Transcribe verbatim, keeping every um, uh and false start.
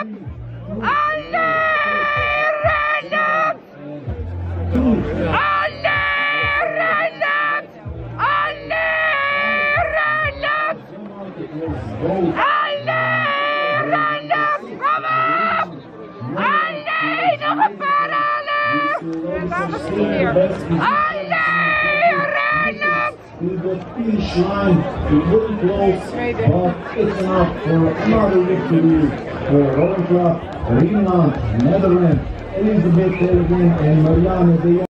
Alle rennen! Alle rennen! Alle rennen! Alle rennen! Kom op! Alle nog een paar halen! En dames hier. Alle rennen! To the finish line, it wasn't close, but it's enough for another victory for Roland Club, Greenland, Netherlands, Elizabeth Elgin and Marianne de